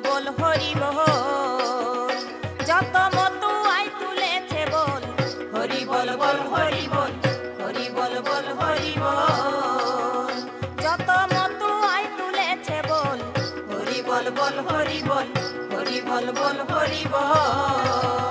বল হরি বল, যত মতুয়াই তুলেছে বল হরি বল বল হরি বল, হরি বল বল হরি বল, যত মতুয়াই তুলেছে বল হরি বল বল হরি বল, হরি বল বল হরি বল।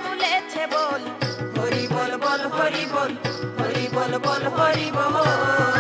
হরি বল বল হরি বল, হরি বল বল হরি বল।